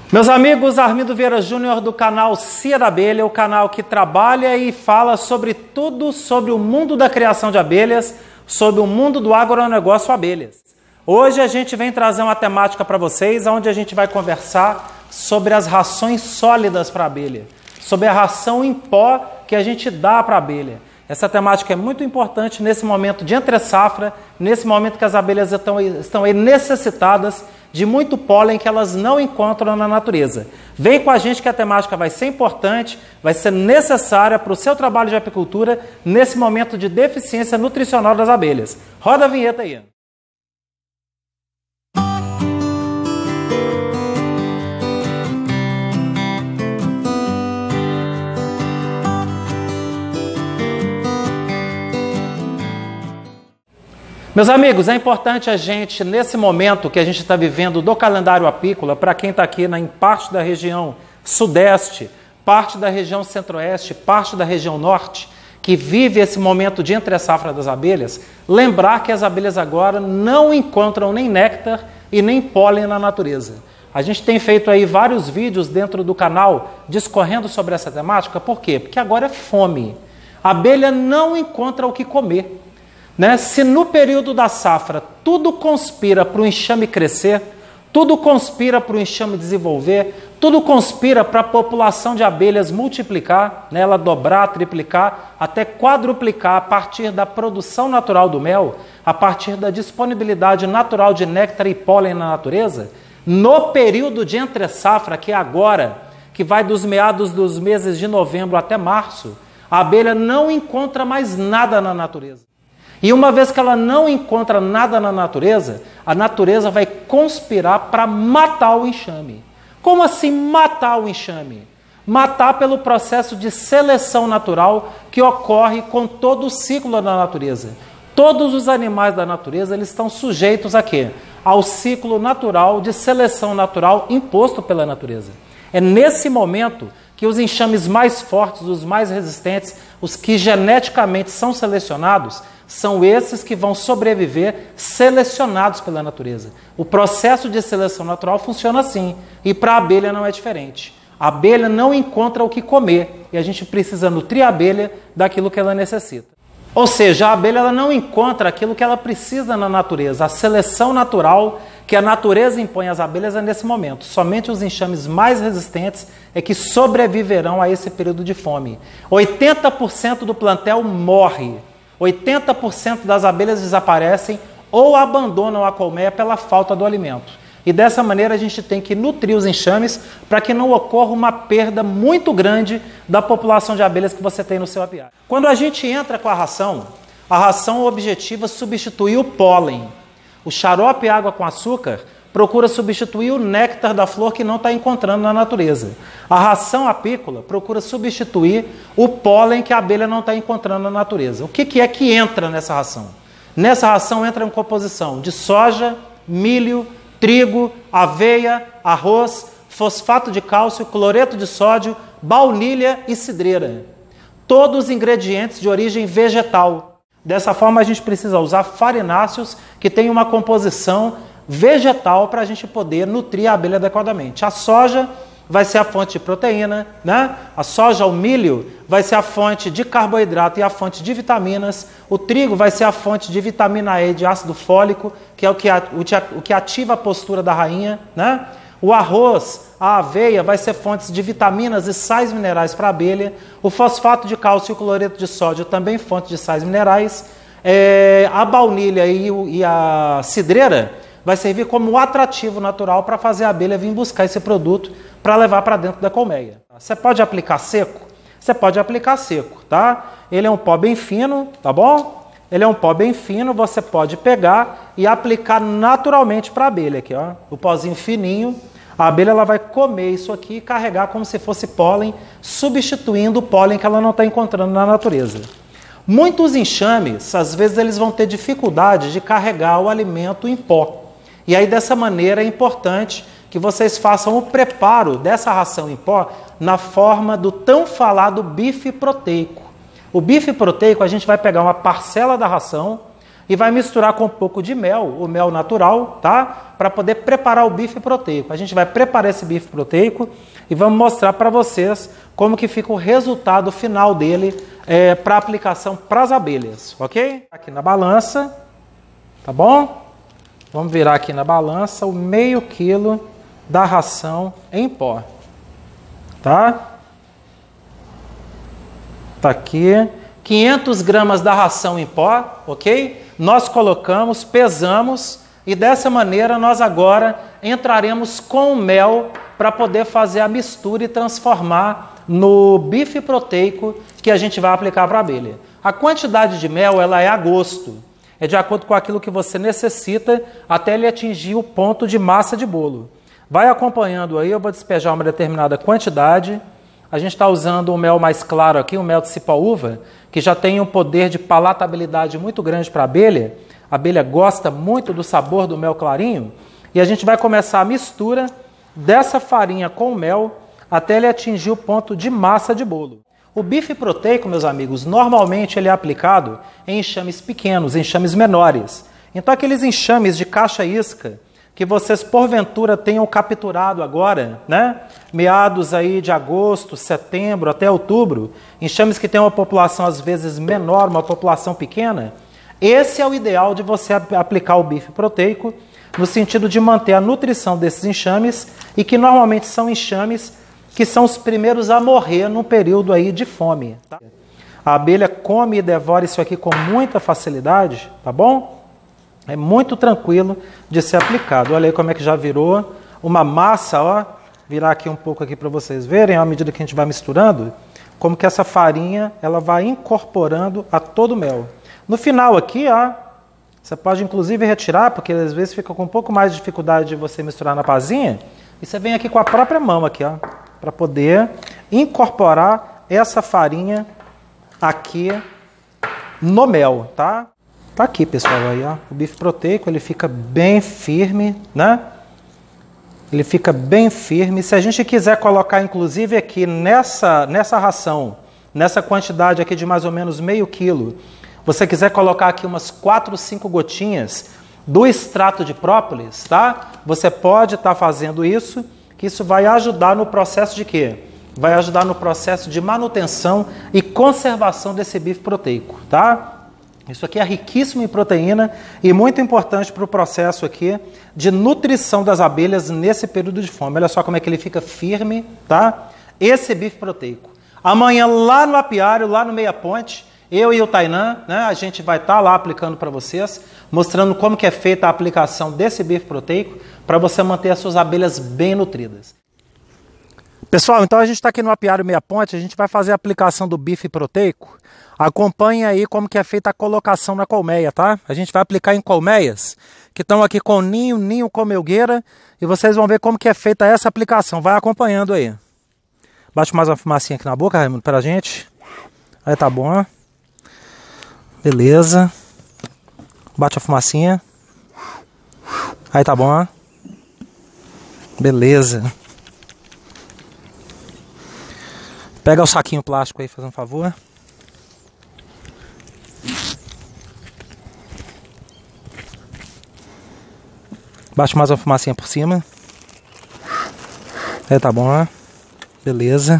Meus amigos, Armindo Vieira Júnior do canal Cia da Abelha, o canal que trabalha e fala sobre tudo sobre o mundo da criação de abelhas, sobre o mundo do agronegócio abelhas. Hoje a gente vem trazer uma temática para vocês, onde a gente vai conversar sobre as rações sólidas para a abelha, sobre a ração em pó que a gente dá para a abelha. Essa temática é muito importante nesse momento de entre-safra, nesse momento que as abelhas estão aí necessitadas de muito pólen que elas não encontram na natureza. Vem com a gente que a temática vai ser importante, vai ser necessária para o seu trabalho de apicultura nesse momento de deficiência nutricional das abelhas. Roda a vinheta aí. Meus amigos, é importante a gente, nesse momento que a gente está vivendo do calendário apícola, para quem está aqui em parte da região sudeste, parte da região centro-oeste, parte da região norte, que vive esse momento de entre-safra das abelhas, lembrar que as abelhas agora não encontram nem néctar e nem pólen na natureza. A gente tem feito aí vários vídeos dentro do canal discorrendo sobre essa temática. Por quê? Porque agora é fome. A abelha não encontra o que comer. Se no período da safra tudo conspira para o enxame crescer, tudo conspira para o enxame desenvolver, tudo conspira para a população de abelhas multiplicar, ela dobrar, triplicar, até quadruplicar a partir da produção natural do mel, a partir da disponibilidade natural de néctar e pólen na natureza, no período de entre-safra, que é agora, que vai dos meados dos meses de novembro até março, a abelha não encontra mais nada na natureza. E uma vez que ela não encontra nada na natureza, a natureza vai conspirar para matar o enxame. Como assim matar o enxame? Matar pelo processo de seleção natural que ocorre com todo o ciclo da natureza. Todos os animais da natureza eles estão sujeitos a quê? Ao ciclo natural de seleção natural imposto pela natureza. É nesse momento que os enxames mais fortes, os mais resistentes, os que geneticamente são selecionados, são esses que vão sobreviver selecionados pela natureza. O processo de seleção natural funciona assim, e para a abelha não é diferente. A abelha não encontra o que comer, e a gente precisa nutrir a abelha daquilo que ela necessita. Ou seja, a abelha ela não encontra aquilo que ela precisa na natureza. A seleção natural que a natureza impõe às abelhas é nesse momento. Somente os enxames mais resistentes é que sobreviverão a esse período de fome. 80% do plantel morre. 80% das abelhas desaparecem ou abandonam a colmeia pela falta do alimento. E dessa maneira a gente tem que nutrir os enxames para que não ocorra uma perda muito grande da população de abelhas que você tem no seu apiário. Quando a gente entra com a ração objetiva substituir o pólen. O xarope água com açúcar procura substituir o néctar da flor que não está encontrando na natureza. A ração apícola procura substituir o pólen que a abelha não está encontrando na natureza. O que é que entra nessa ração? Nessa ração entra uma composição de soja, milho, trigo, aveia, arroz, fosfato de cálcio, cloreto de sódio, baunilha e cidreira. Todos ingredientes de origem vegetal. Dessa forma a gente precisa usar farináceos que têm uma composição vegetal para a gente poder nutrir a abelha adequadamente. A soja vai ser a fonte de proteína, A soja, o milho, vai ser a fonte de carboidrato e a fonte de vitaminas. O trigo vai ser a fonte de vitamina E, de ácido fólico, que é o que ativa a postura da rainha, O arroz, a aveia, vai ser fontes de vitaminas e sais minerais para a abelha. O fosfato de cálcio e o cloreto de sódio também fonte de sais minerais. A baunilha e a cidreira vai servir como atrativo natural para fazer a abelha vir buscar esse produto para levar para dentro da colmeia. Você pode aplicar seco? Você pode aplicar seco, tá? Ele é um pó bem fino, tá bom? Ele é um pó bem fino, você pode pegar e aplicar naturalmente para a abelha aqui, ó. O pozinho fininho, a abelha ela vai comer isso aqui e carregar como se fosse pólen, substituindo o pólen que ela não está encontrando na natureza. Muitos enxames, às vezes eles vão ter dificuldade de carregar o alimento em pó. E aí, dessa maneira, é importante que vocês façam o preparo dessa ração em pó na forma do tão falado bife proteico. O bife proteico, a gente vai pegar uma parcela da ração e vai misturar com um pouco de mel, o mel natural, tá? Para poder preparar o bife proteico. A gente vai preparar esse bife proteico e vamos mostrar para vocês como que fica o resultado final dele para aplicação para as abelhas, ok? Aqui na balança, tá bom? Vamos virar aqui na balança o meio quilo da ração em pó, tá? Tá aqui, 500 gramas da ração em pó, ok? Nós colocamos, pesamos e dessa maneira nós agora entraremos com o mel para poder fazer a mistura e transformar no bife proteico que a gente vai aplicar para a abelha. A quantidade de mel ela é a gosto, é de acordo com aquilo que você necessita até ele atingir o ponto de massa de bolo. Vai acompanhando aí, eu vou despejar uma determinada quantidade. A gente está usando o mel mais claro aqui, o mel de cipa-uva, que já tem um poder de palatabilidade muito grande para a abelha. A abelha gosta muito do sabor do mel clarinho. E a gente vai começar a mistura dessa farinha com o mel até ele atingir o ponto de massa de bolo. O bife proteico, meus amigos, normalmente ele é aplicado em enxames pequenos, enxames menores. Então aqueles enxames de caixa-isca que vocês porventura tenham capturado agora, né? Meados aí de agosto, setembro até outubro, enxames que tem uma população às vezes menor, uma população pequena, esse é o ideal de você aplicar o bife proteico, no sentido de manter a nutrição desses enxames e que normalmente são enxames que são os primeiros a morrer num período aí de fome. Tá? A abelha come e devora isso aqui com muita facilidade, tá bom? É muito tranquilo de ser aplicado. Olha aí como é que já virou uma massa, ó. Virar aqui um pouco aqui para vocês verem, à medida que a gente vai misturando, como que essa farinha ela vai incorporando a todo o mel. No final aqui, ó, você pode inclusive retirar, porque às vezes fica com um pouco mais de dificuldade de você misturar na pazinha, e você vem aqui com a própria mão aqui, ó, para poder incorporar essa farinha aqui no mel, tá? Tá aqui, pessoal, aí, ó. O bife proteico, ele fica bem firme, né? Ele fica bem firme. Se a gente quiser colocar, inclusive, aqui nessa ração, nessa quantidade aqui de mais ou menos meio quilo, você quiser colocar aqui umas 4 ou 5 gotinhas do extrato de própolis, tá? Você pode estar fazendo isso, que isso vai ajudar no processo de quê? Vai ajudar no processo de manutenção e conservação desse bife proteico, tá? Isso aqui é riquíssimo em proteína e muito importante para o processo aqui de nutrição das abelhas nesse período de fome. Olha só como é que ele fica firme, tá? Esse bife proteico. Amanhã lá no apiário, lá no Meia Ponte, eu e o Tainan, né, a gente vai estar lá aplicando para vocês, mostrando como que é feita a aplicação desse bife proteico para você manter as suas abelhas bem nutridas. Pessoal, então a gente está aqui no apiário Meia Ponte, a gente vai fazer a aplicação do bife proteico. Acompanhe aí como que é feita a colocação na colmeia, tá? A gente vai aplicar em colmeias que estão aqui com ninho com melgueira e vocês vão ver como que é feita essa aplicação. Vai acompanhando aí. Bate mais uma fumacinha aqui na boca, Raimundo, pra gente. Aí tá bom, ó. Beleza. Bate a fumacinha. Aí tá bom, ó. Beleza. Pega o saquinho plástico aí, faz um favor. Baixa mais uma fumacinha por cima. Aí tá bom, ó. Beleza.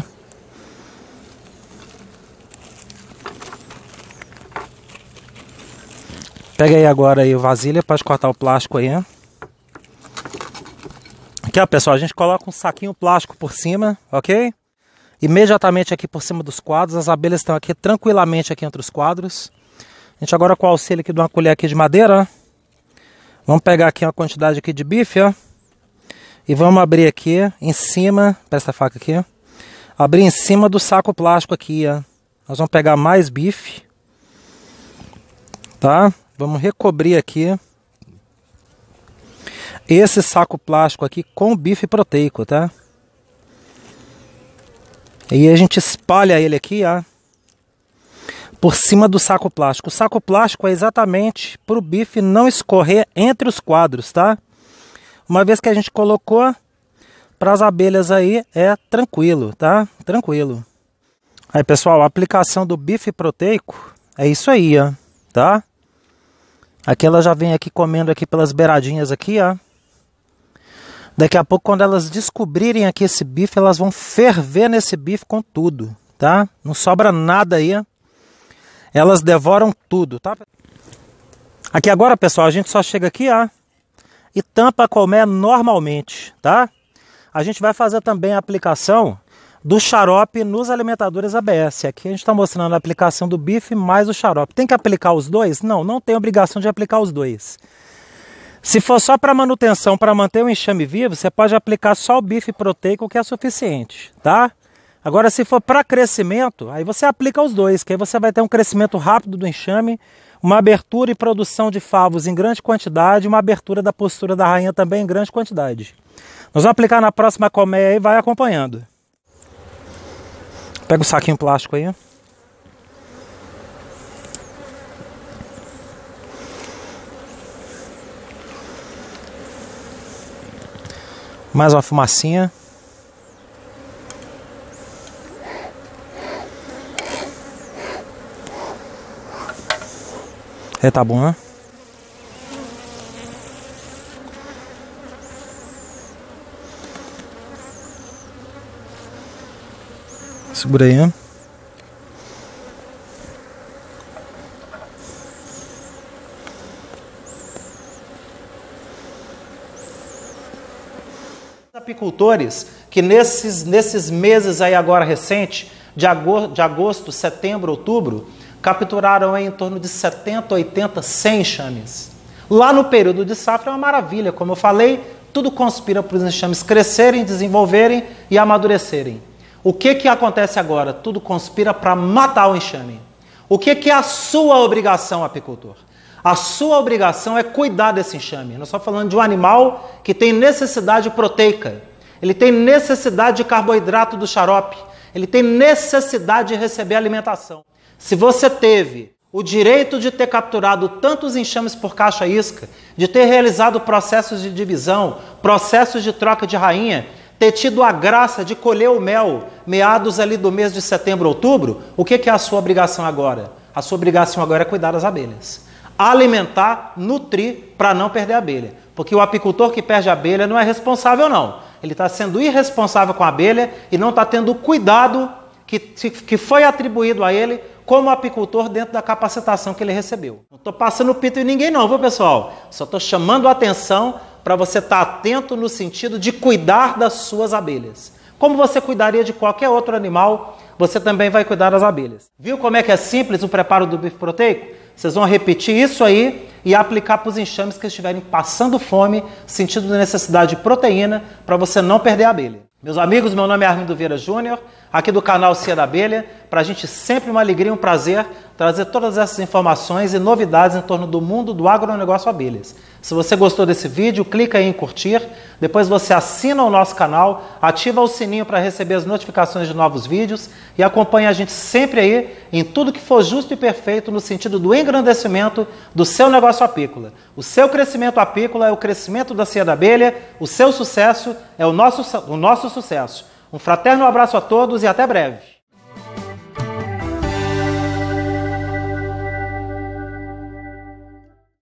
Pega aí agora aí o vasilha, pode cortar o plástico aí. Aqui, ó, pessoal, a gente coloca um saquinho plástico por cima, ok? Imediatamente aqui por cima dos quadros, as abelhas estão aqui tranquilamente aqui entre os quadros. A gente agora com o auxílio aqui de uma colher aqui de madeira, ó. Vamos pegar aqui uma quantidade aqui de bife, ó. E vamos abrir aqui em cima, presta a faca aqui, ó. Abrir em cima do saco plástico aqui, ó. Nós vamos pegar mais bife, tá? Vamos recobrir aqui esse saco plástico aqui com bife proteico, tá? E a gente espalha ele aqui, ó, por cima do saco plástico. O saco plástico é exatamente para o bife não escorrer entre os quadros, tá? Uma vez que a gente colocou, para as abelhas aí é tranquilo, tá? Tranquilo. Aí, pessoal, a aplicação do bife proteico é isso aí, ó, tá? Aqui ela já vem aqui comendo aqui pelas beiradinhas aqui, ó. Daqui a pouco, quando elas descobrirem aqui esse bife, elas vão ferver nesse bife com tudo, tá? Não sobra nada aí. Elas devoram tudo, tá? Aqui agora, pessoal, a gente só chega aqui, ó, e tampa a colmeia normalmente, tá? A gente vai fazer também a aplicação do xarope nos alimentadores ABS. Aqui a gente está mostrando a aplicação do bife mais o xarope. Tem que aplicar os dois? Não, não tem obrigação de aplicar os dois. Se for só para manutenção, para manter o enxame vivo, você pode aplicar só o bife proteico, que é suficiente, tá? Agora, se for para crescimento, aí você aplica os dois, que aí você vai ter um crescimento rápido do enxame, uma abertura e produção de favos em grande quantidade, uma abertura da postura da rainha também em grande quantidade. Nós vamos aplicar na próxima colmeia e vai acompanhando. Pega o saquinho plástico aí. Mais uma fumacinha. É, tá bom, né? Segura aí, né? Apicultores que nesses meses aí agora recente, de agosto, setembro, outubro, capturaram aí em torno de 70, 80, 100 enxames. Lá no período de safra é uma maravilha, como eu falei, tudo conspira para os enxames crescerem, desenvolverem e amadurecerem. O que acontece agora? Tudo conspira para matar o enxame. O que é a sua obrigação, apicultor? A sua obrigação é cuidar desse enxame. Nós estamos falando de um animal que tem necessidade proteica, ele tem necessidade de carboidrato do xarope, ele tem necessidade de receber alimentação. Se você teve o direito de ter capturado tantos enxames por caixa isca, de ter realizado processos de divisão, processos de troca de rainha, ter tido a graça de colher o mel meados ali do mês de setembro, outubro, o que é a sua obrigação agora? A sua obrigação agora é cuidar das abelhas. Alimentar, nutrir, para não perder a abelha. Porque o apicultor que perde a abelha não é responsável, não. Ele está sendo irresponsável com a abelha e não está tendo o cuidado que foi atribuído a ele como apicultor dentro da capacitação que ele recebeu. Não estou passando pito em ninguém não, viu, pessoal? Só estou chamando a atenção para você estar atento no sentido de cuidar das suas abelhas. Como você cuidaria de qualquer outro animal, você também vai cuidar das abelhas. Viu como é que é simples o preparo do bife proteico? Vocês vão repetir isso aí e aplicar para os enxames que estiverem passando fome, sentindo necessidade de proteína, para você não perder a abelha. Meus amigos, meu nome é Armindo Vieira Júnior, aqui do canal Cia da Abelha. Para a gente sempre uma alegria e um prazer trazer todas essas informações e novidades em torno do mundo do agronegócio abelhas. Se você gostou desse vídeo, clica aí em curtir, depois você assina o nosso canal, ativa o sininho para receber as notificações de novos vídeos e acompanha a gente sempre aí em tudo que for justo e perfeito no sentido do engrandecimento do seu negócio apícola. O seu crescimento apícola é o crescimento da Cia da Abelha, o seu sucesso é o nosso sucesso. Um fraterno abraço a todos e até breve.